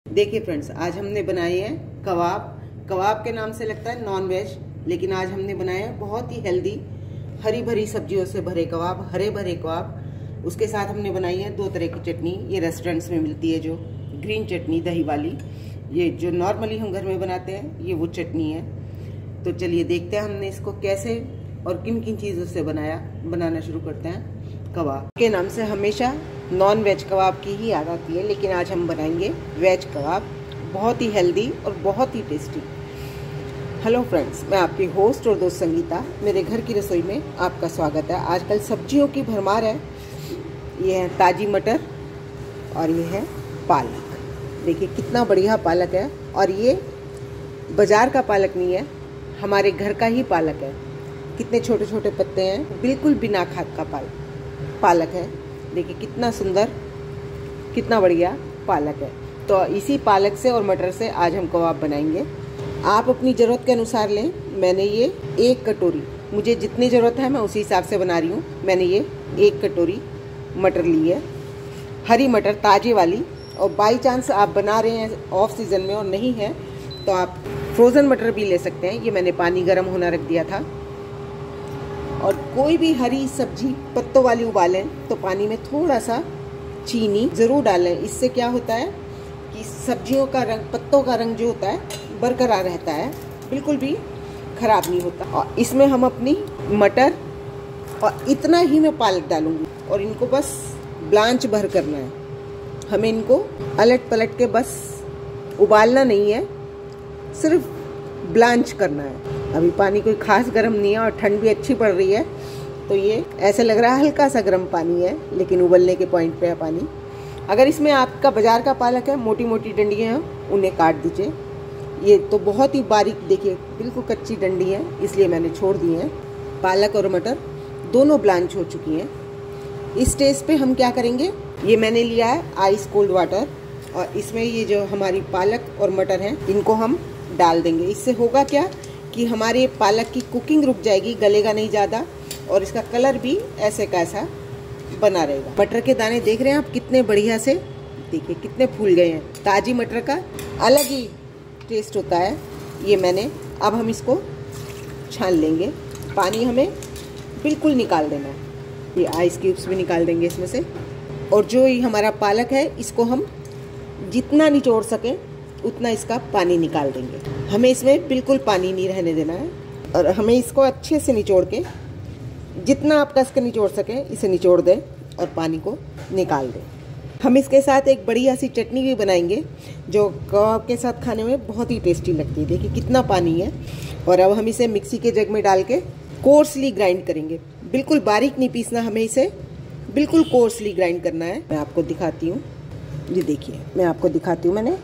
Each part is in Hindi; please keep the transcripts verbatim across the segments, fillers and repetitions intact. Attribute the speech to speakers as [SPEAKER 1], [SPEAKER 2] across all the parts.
[SPEAKER 1] देखिए फ्रेंड्स, आज हमने बनाए हैं कबाब। कबाब के नाम से लगता है नॉन वेज, लेकिन आज हमने बनाया है बहुत ही हेल्दी हरी भरी सब्जियों से भरे कबाब, हरे भरे कबाब। उसके साथ हमने बनाई है दो तरह की चटनी। ये रेस्टोरेंट्स में मिलती है जो ग्रीन चटनी दही वाली, ये जो नॉर्मली हम घर में बनाते हैं ये वो चटनी है। तो चलिए देखते हैं हमने इसको कैसे और किन किन चीज़ों से बनाया। बनाना शुरू करते हैं। कबाब के नाम से हमेशा नॉन वेज कबाब की ही याद आती है, लेकिन आज हम बनाएंगे वेज कबाब, बहुत ही हेल्दी और बहुत ही टेस्टी। हेलो फ्रेंड्स, मैं आपकी होस्ट और दोस्त संगीता। मेरे घर की रसोई में आपका स्वागत है। आजकल सब्जियों की भरमार है। ये है ताज़ी मटर और ये है पालक। देखिए कितना बढ़िया पालक है, और ये बाजार का पालक नहीं है, हमारे घर का ही पालक है। कितने छोटे छोटे पत्ते हैं, बिल्कुल बिना खाद का पालक पालक है। देखिए कितना सुंदर, कितना बढ़िया पालक है। तो इसी पालक से और मटर से आज हम कबाब बनाएंगे। आप अपनी ज़रूरत के अनुसार लें। मैंने ये एक कटोरी, मुझे जितनी ज़रूरत है मैं उसी हिसाब से बना रही हूँ। मैंने ये एक कटोरी मटर ली है, हरी मटर ताज़े वाली। और बाई चांस आप बना रहे हैं ऑफ सीज़न में और नहीं है तो आप फ्रोज़न मटर भी ले सकते हैं। ये मैंने पानी गर्म होना रख दिया था। और कोई भी हरी सब्जी पत्तों वाली उबालें तो पानी में थोड़ा सा चीनी ज़रूर डालें। इससे क्या होता है कि सब्जियों का रंग, पत्तों का रंग जो होता है बरकरार रहता है, बिल्कुल भी ख़राब नहीं होता। और इसमें हम अपनी मटर और इतना ही मैं पालक डालूंगी, और इनको बस ब्लांच भर करना है। हमें इनको अलट पलट के बस उबालना नहीं है, सिर्फ ब्लांच करना है। अभी पानी कोई खास गर्म नहीं है और ठंड भी अच्छी पड़ रही है, तो ये ऐसे लग रहा है हल्का सा गर्म पानी है, लेकिन उबलने के पॉइंट पे है पानी। अगर इसमें आपका बाजार का पालक है, मोटी मोटी डंडियाँ हैं, उन्हें काट दीजिए। ये तो बहुत ही बारीक, देखिए बिल्कुल कच्ची डंडी है, इसलिए मैंने छोड़ दी है। पालक और मटर दोनों ब्लांच हो चुकी हैं। इस स्टेज पे हम क्या करेंगे, ये मैंने लिया है आइस कोल्ड वाटर, और इसमें ये जो हमारी पालक और मटर हैं इनको हम डाल देंगे। इससे होगा क्या कि हमारे पालक की कुकिंग रुक जाएगी, गलेगा नहीं ज़्यादा, और इसका कलर भी ऐसे का ऐसा बना रहेगा। मटर के दाने देख रहे हैं आप कितने बढ़िया से, देखिए कितने फूल गए हैं। ताज़ी मटर का अलग ही टेस्ट होता है। ये मैंने, अब हम इसको छान लेंगे। पानी हमें बिल्कुल निकाल देना है। ये आइस क्यूब्स भी निकाल देंगे इसमें से। और जो ये हमारा पालक है इसको हम जितना निचोड़ सकें उतना इसका पानी निकाल देंगे। हमें इसमें बिल्कुल पानी नहीं रहने देना है, और हमें इसको अच्छे से निचोड़ के, जितना आप कस के निचोड़ सकें इसे निचोड़ दें और पानी को निकाल दें। हम इसके साथ एक बढ़िया सी चटनी भी बनाएंगे जो कबाब के साथ खाने में बहुत ही टेस्टी लगती है। देखिए कितना पानी है। और अब हम इसे मिक्सी के जग में डाल के कोर्सली ग्राइंड करेंगे। बिल्कुल बारीक नहीं पीसना, हमें इसे बिल्कुल कोर्सली ग्राइंड करना है। मैं आपको दिखाती हूँ, ये देखिए मैं आपको दिखाती हूँ। मैंने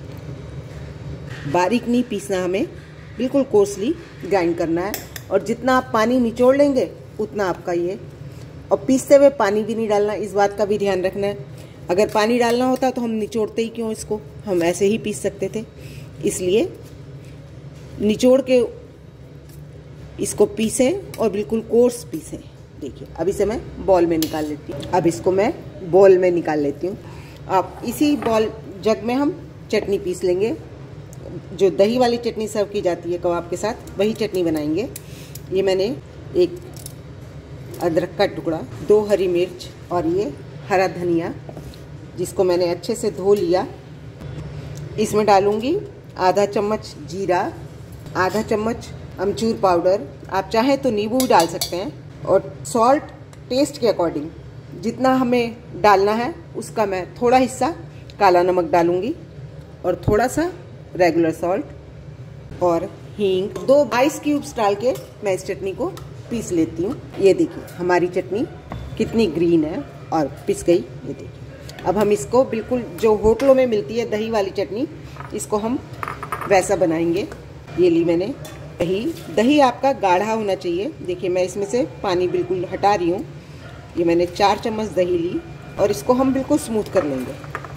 [SPEAKER 1] बारीक नहीं पीसना, हमें बिल्कुल कोर्सली ग्राइंड करना है। और जितना आप पानी निचोड़ लेंगे उतना आपका ये, और पीसते हुए पानी भी नहीं डालना, इस बात का भी ध्यान रखना है। अगर पानी डालना होता तो हम निचोड़ते ही क्यों, इसको हम ऐसे ही पीस सकते थे। इसलिए निचोड़ के इसको पीसें और बिल्कुल कोर्स पीसें। देखिए अब इसे मैं बॉल में निकाल लेती हूँ। अब इसको मैं बॉल में निकाल लेती हूँ। अब इसी बॉल जग में हम चटनी पीस लेंगे। जो दही वाली चटनी सर्व की जाती है कबाब के साथ, वही चटनी बनाएंगे। ये मैंने एक अदरक का टुकड़ा, दो हरी मिर्च और ये हरा धनिया, जिसको मैंने अच्छे से धो लिया। इसमें डालूंगी आधा चम्मच जीरा, आधा चम्मच अमचूर पाउडर, आप चाहें तो नींबू भी डाल सकते हैं। और सॉल्ट टेस्ट के अकॉर्डिंग, जितना हमें डालना है उसका मैं थोड़ा हिस्सा काला नमक डालूंगी, और थोड़ा सा रेगुलर सॉल्ट और हींग। दो आइस क्यूब्स डाल के मैं इस चटनी को पीस लेती हूँ। ये देखिए हमारी चटनी कितनी ग्रीन है और पिस गई। ये देखिए अब हम इसको बिल्कुल जो होटलों में मिलती है दही वाली चटनी, इसको हम वैसा बनाएंगे। ये ली मैंने दही। दही आपका गाढ़ा होना चाहिए। देखिए मैं इसमें से पानी बिल्कुल हटा रही हूँ। ये मैंने चार चम्मच दही ली, और इसको हम बिल्कुल स्मूथ कर लेंगे।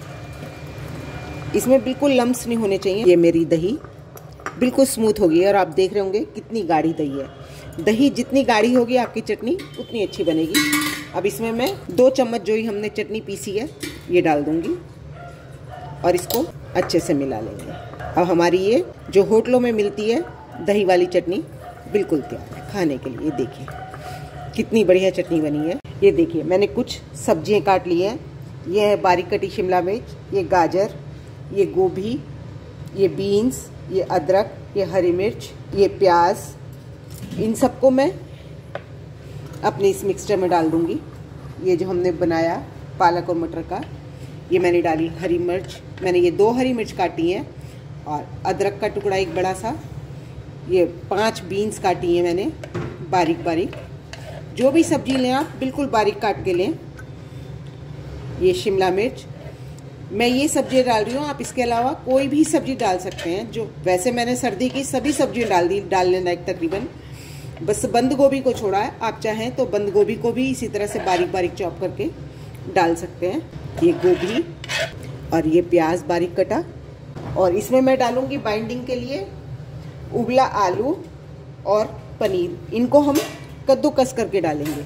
[SPEAKER 1] इसमें बिल्कुल लम्स नहीं होने चाहिए। ये मेरी दही बिल्कुल स्मूथ होगी, और आप देख रहे होंगे कितनी गाढ़ी दही है। दही जितनी गाढ़ी होगी आपकी चटनी उतनी अच्छी बनेगी। अब इसमें मैं दो चम्मच जो ही हमने चटनी पीसी है ये डाल दूंगी, और इसको अच्छे से मिला लेंगे। अब हमारी ये जो होटलों में मिलती है दही वाली चटनी बिल्कुल तैयार है खाने के लिए। देखिए कितनी बढ़िया चटनी बनी है। ये देखिए मैंने कुछ सब्जियां काट ली हैं। ये है बारीक कटी शिमला मिर्च, ये गाजर, ये गोभी, ये बीन्स, ये अदरक, ये हरी मिर्च, ये प्याज। इन सबको मैं अपने इस मिक्सचर में डाल दूंगी। ये जो हमने बनाया पालक और मटर का, ये मैंने डाली हरी मिर्च। मैंने ये दो हरी मिर्च काटी हैं और अदरक का टुकड़ा एक बड़ा सा। ये पांच बीन्स काटी हैं मैंने बारीक बारीक। जो भी सब्जी लें आप बिल्कुल बारीक काट के लें। ये शिमला मिर्च, मैं ये सब्जी डाल रही हूँ, आप इसके अलावा कोई भी सब्जी डाल सकते हैं। जो वैसे मैंने सर्दी की सभी सब्जियाँ डाल दी डालने लायक तकरीबन, बस बंद गोभी को छोड़ा है। आप चाहें तो बंद गोभी को भी इसी तरह से बारीक बारीक चॉप करके डाल सकते हैं। ये गोभी और ये प्याज बारीक कटा। और इसमें मैं डालूंगी बाइंडिंग के लिए उबला आलू और पनीर। इनको हम कद्दूकस करके डालेंगे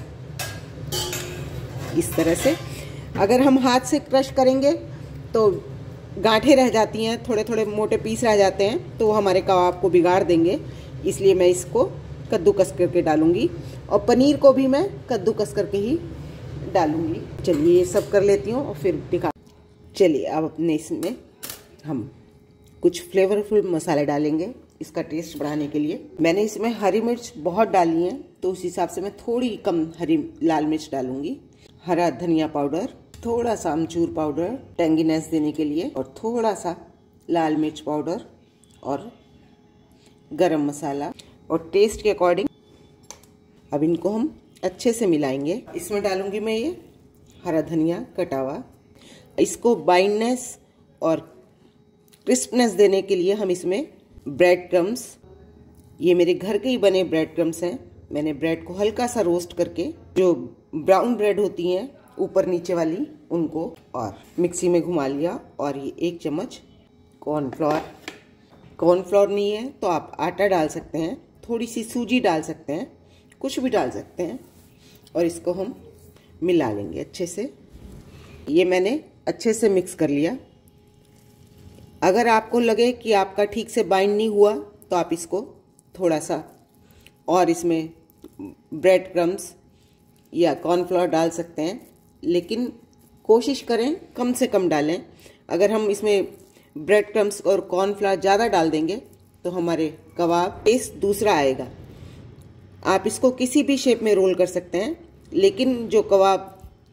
[SPEAKER 1] इस तरह से। अगर हम हाथ से क्रश करेंगे तो गांठें रह जाती हैं, थोड़े थोड़े मोटे पीस रह जाते हैं, तो वो हमारे कबाब को बिगाड़ देंगे। इसलिए मैं इसको कद्दूकस करके डालूंगी और पनीर को भी मैं कद्दूकस करके ही डालूंगी। चलिए ये सब कर लेती हूँ और फिर दिखा। चलिए अब अपने इसमें हम कुछ फ्लेवरफुल मसाले डालेंगे इसका टेस्ट बढ़ाने के लिए। मैंने इसमें हरी मिर्च बहुत डाली है, तो उस हिसाब से मैं थोड़ी कम हरी लाल मिर्च डालूंगी। हरा धनिया पाउडर, थोड़ा सा अमचूर पाउडर टेंगीनेस देने के लिए, और थोड़ा सा लाल मिर्च पाउडर और गरम मसाला, और टेस्ट के अकॉर्डिंग अब इनको हम अच्छे से मिलाएंगे। इसमें डालूंगी मैं ये हरा धनिया कटा हुआ। इसको बाइंडनेस और क्रिस्पनेस देने के लिए हम इसमें ब्रेड क्रम्स, ये मेरे घर के ही बने ब्रेड क्रम्स हैं। मैंने ब्रेड को हल्का सा रोस्ट करके, जो ब्राउन ब्रेड होती हैं ऊपर नीचे वाली, उनको और मिक्सी में घुमा लिया। और ये एक चम्मच कॉर्नफ्लोर, कॉर्नफ्लोर नहीं है तो आप आटा डाल सकते हैं, थोड़ी सी सूजी डाल सकते हैं, कुछ भी डाल सकते हैं। और इसको हम मिला लेंगे अच्छे से। ये मैंने अच्छे से मिक्स कर लिया। अगर आपको लगे कि आपका ठीक से बाइंड नहीं हुआ तो आप इसको थोड़ा सा और इसमें ब्रेड क्रम्स या कॉर्नफ्लोर डाल सकते हैं, लेकिन कोशिश करें कम से कम डालें। अगर हम इसमें ब्रेड क्रम्स और कॉर्नफ्लोर ज़्यादा डाल देंगे तो हमारे कबाब टेस्ट दूसरा आएगा। आप इसको किसी भी शेप में रोल कर सकते हैं, लेकिन जो कबाब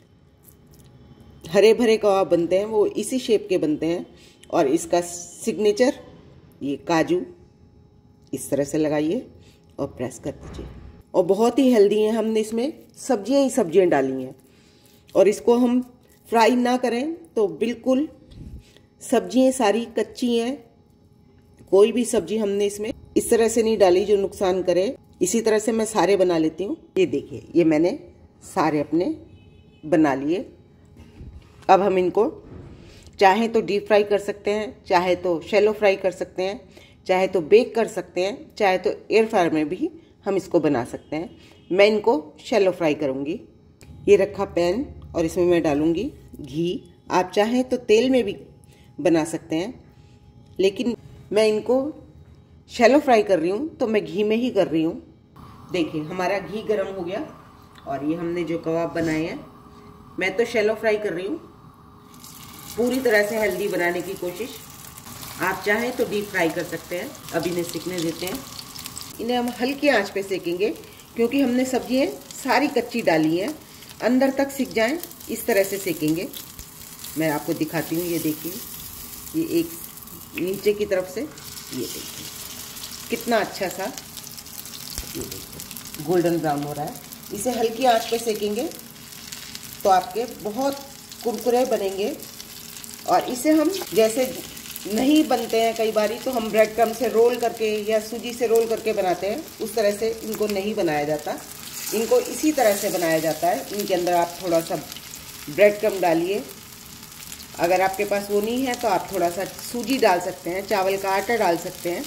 [SPEAKER 1] हरे भरे कबाब बनते हैं वो इसी शेप के बनते हैं। और इसका सिग्नेचर ये काजू इस तरह से लगाइए और प्रेस कर दीजिए। और बहुत ही हेल्दी है, हमने इसमें सब्जियां ही सब्जियां डाली हैं। और इसको हम फ्राई ना करें तो बिल्कुल सब्जियां सारी कच्ची हैं। कोई भी सब्जी हमने इसमें इस तरह से नहीं डाली जो नुकसान करे। इसी तरह से मैं सारे बना लेती हूँ। ये देखिए ये मैंने सारे अपने बना लिए। अब हम इनको चाहे तो डीप फ्राई कर सकते हैं, चाहे तो शैलो फ्राई कर सकते हैं, चाहे तो बेक कर सकते हैं, चाहे तो एयर फ्रायर में भी हम इसको बना सकते हैं। मैं इनको शैलो फ्राई करूँगी। ये रखा पैन और इसमें मैं डालूँगी घी। आप चाहें तो तेल में भी बना सकते हैं, लेकिन मैं इनको शैलो फ्राई कर रही हूँ तो मैं घी में ही कर रही हूँ। देखिए हमारा घी गर्म हो गया और ये हमने जो कबाब बनाए हैं, मैं तो शैलो फ्राई कर रही हूँ। पूरी तरह से हेल्दी बनाने की कोशिश। आप चाहें तो डीप फ्राई कर सकते हैं। अब इन्हें सिकने देते हैं। इन्हें हम हल्की आंच पे सेकेंगे, क्योंकि हमने सब्जियां सारी कच्ची डाली हैं। अंदर तक सिक जाएं इस तरह से सेकेंगे। मैं आपको दिखाती हूँ। ये देखिए ये एक नीचे की तरफ से, ये देखिए कितना अच्छा सा ये देखिए गोल्डन ब्राउन हो रहा है। इसे हल्की आंच पे सेकेंगे तो आपके बहुत कुरकुरे बनेंगे। और इसे हम जैसे नहीं बनते हैं कई बारी, तो हम ब्रेड क्रम्ब से रोल करके या सूजी से रोल करके बनाते हैं, उस तरह से इनको नहीं बनाया जाता। इनको इसी तरह से बनाया जाता है। इनके अंदर आप थोड़ा सा ब्रेड क्रम्ब डालिए। अगर आपके पास वो नहीं है तो आप थोड़ा सा सूजी डाल सकते हैं, चावल का आटा डाल सकते हैं,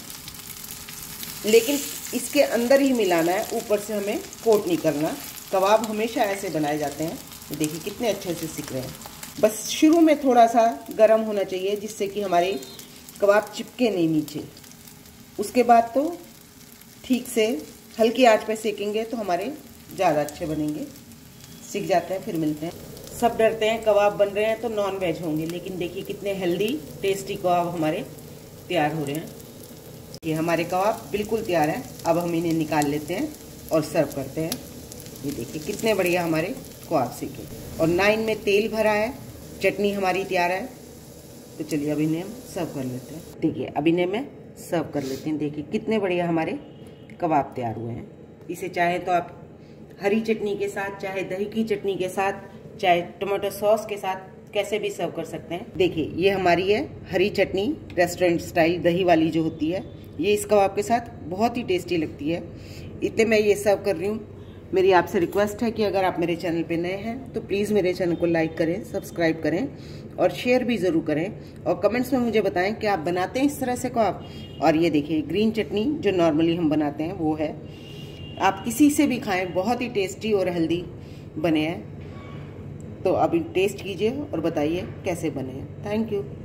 [SPEAKER 1] लेकिन इसके अंदर ही मिलाना है, ऊपर से हमें कोट नहीं करना। कबाब हमेशा ऐसे बनाए जाते हैं। देखिए कितने अच्छे से सिक रहे हैं। बस शुरू में थोड़ा सा गर्म होना चाहिए, जिससे कि हमारी कबाब चिपके नहीं नीचे। उसके बाद तो ठीक से हल्की आंच पे सेकेंगे तो हमारे ज़्यादा अच्छे बनेंगे। सीख जाते हैं, फिर मिलते हैं। सब डरते हैं कबाब बन रहे हैं तो नॉन वेज होंगे, लेकिन देखिए कितने हेल्दी टेस्टी कबाब हमारे तैयार हो रहे हैं। ये हमारे कबाब बिल्कुल तैयार हैं। अब हम इन्हें निकाल लेते हैं और सर्व करते हैं। ये देखिए कितने बढ़िया हमारे कबाब सीखे, और ना इनमें तेल भरा है। चटनी हमारी तैयार है। तो चलिए अब इन्हें हम सर्व कर लेते हैं। देखिए अब इन्हें मैं सर्व कर लेते हैं। देखिए कितने बढ़िया हमारे कबाब तैयार हुए हैं। इसे चाहे तो आप हरी चटनी के साथ, चाहे दही की चटनी के साथ, चाहे टमाटो सॉस के साथ कैसे भी सर्व कर सकते हैं। देखिए ये हमारी है हरी चटनी, रेस्टोरेंट स्टाइल दही वाली जो होती है। ये इस कबाब के साथ बहुत ही टेस्टी लगती है। इतने मैं ये सर्व कर रही हूँ। मेरी आपसे रिक्वेस्ट है कि अगर आप मेरे चैनल पे नए हैं तो प्लीज़ मेरे चैनल को लाइक करें, सब्सक्राइब करें और शेयर भी ज़रूर करें। और कमेंट्स में मुझे बताएं कि आप बनाते हैं इस तरह से कबाब। और ये देखिए ग्रीन चटनी जो नॉर्मली हम बनाते हैं वो है। आप किसी से भी खाएं, बहुत ही टेस्टी और हेल्दी बने हैं। तो अभी टेस्ट कीजिए और बताइए कैसे बने हैं। Thank you.